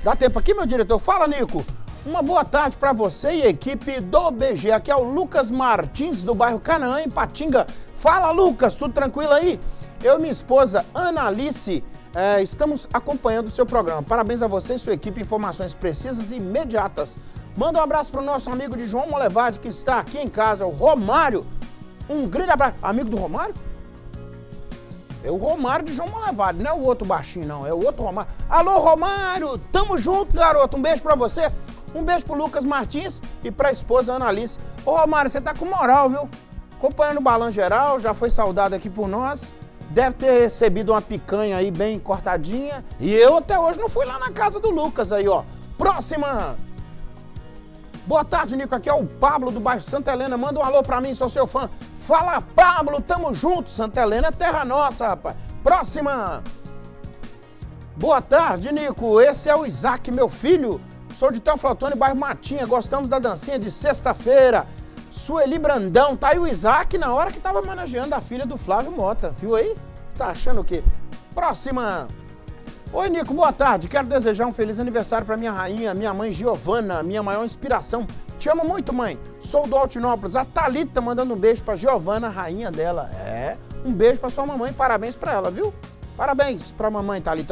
Dá tempo aqui, meu diretor? Fala, Nico. Uma boa tarde para você e a equipe do BG. Aqui é o Lucas Martins, do bairro Canaã, em Patinga. Fala, Lucas, tudo tranquilo aí? Eu e minha esposa, Ana Alice, estamos acompanhando o seu programa. Parabéns a você e sua equipe, informações precisas e imediatas. Manda um abraço para o nosso amigo de João Molevade, que está aqui em casa, o Romário. Um grande abraço. Amigo do Romário? É o Romário de João Molevade, não é o outro baixinho, não. É o outro Romário. Alô, Romário! Tamo junto, garoto. Um beijo pra você. Um beijo pro Lucas Martins e pra esposa Ana Alice. Ô, Romário, você tá com moral, viu? Acompanhando o Balanço Geral, já foi saudado aqui por nós. Deve ter recebido uma picanha aí bem cortadinha. E eu até hoje não fui lá na casa do Lucas aí, ó. Próxima! Boa tarde, Nico. Aqui é o Pablo do bairro Santa Helena. Manda um alô pra mim, sou seu fã. Fala, Pablo, tamo junto. Santa Helena é terra nossa, rapaz. Próxima. Boa tarde, Nico. Esse é o Isaac, meu filho. Sou de Teoflotone, bairro Matinha. Gostamos da dancinha de sexta-feira. Sueli Brandão. Tá aí o Isaac na hora que tava homenageando a filha do Flávio Mota. Viu aí? Tá achando o quê? Próxima. Oi, Nico, boa tarde. Quero desejar um feliz aniversário para minha rainha, minha mãe Giovana, minha maior inspiração. Te amo muito, mãe. Sou do Altinópolis. A Thalita mandando um beijo para Giovana, rainha dela. Um beijo para sua mamãe. Parabéns para ela, viu? Parabéns para a mamãe, Thalita.